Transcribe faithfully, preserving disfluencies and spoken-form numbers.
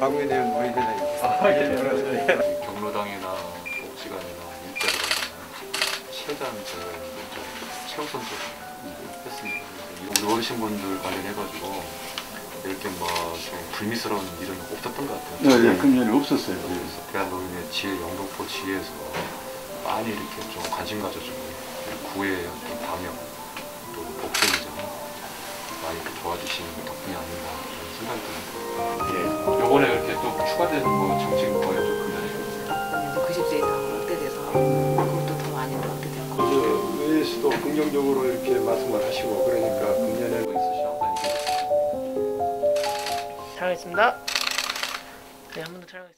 가구에 대한 노예가 있어요. 아, 예, 예. 경로당이나 복지관이나 일자리 관련 최대한 제가 좀 최우선적으로 했습니다. 우리 어르신분들 관련해가지고 이렇게 뭐좀 불미스러운 일은 없었던 것 같아요. 네, 네, 금년에 없었어요. 그래서 대한노인의 지혜, 영등포 지혜에서 많이 이렇게 좀 관심 가져주고 구의 어떤 방역 또 복지의장 많이 도와주시는 덕분이 아닌가 그런 생각이 듭니다. 예. 요번에 이렇게 또 추가된 뭐 정책 뭐예요? 금년에? 구십 세 이상 확대돼서 그것도 더 많이 확대되고. 그 의회에서도 긍정적으로 이렇게 말씀을 하시고 그러니까 금년에 있으시죠? 촬영했습니다. 네, 한 번 더 촬영했습니다.